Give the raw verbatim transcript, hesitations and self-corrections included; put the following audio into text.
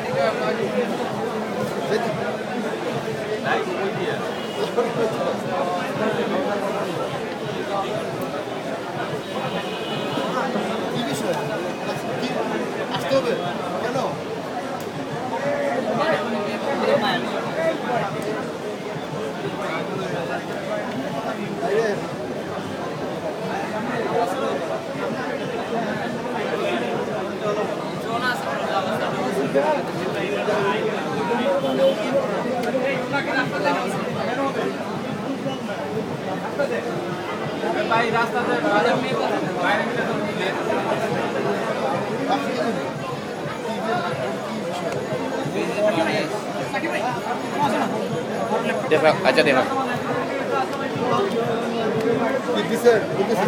কি বিষয় আসতে হবে কেন ভাই রাস্তাতে দেখো আচ্ছা দেখো কি দিছে দিছে